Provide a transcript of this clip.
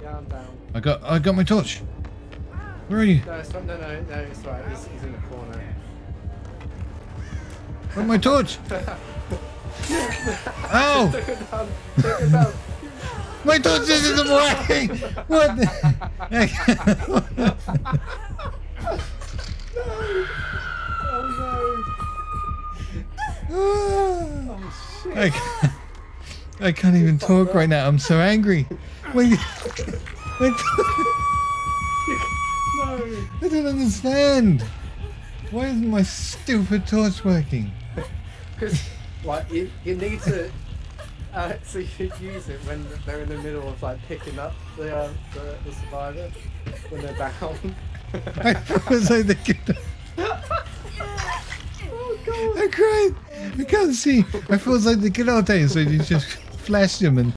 Down. I got my torch. Where are you? No, it's not, no, it's right. He's in the corner. Where's my torch? Ow! Take it down. My torch is in the way! What the heck? Oh shit. I can't even talk right now. I'm so angry. Wait. I don't understand. Why isn't my stupid torch working? Because, like, you need to. So you should use it when they're in the middle of like picking up the survivor when they're down. I was like the kid. Oh god! I cried. I can't see. I feel like the good old days, so you just flash them and